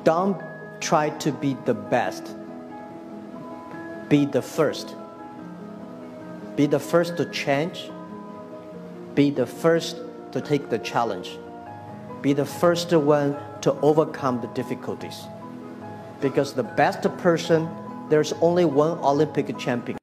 Don't try to be the best. Be the first. Be the first to change. Be the first to take the challenge. Be the first one to overcome the difficulties. Because the best person, there's only one Olympic champion.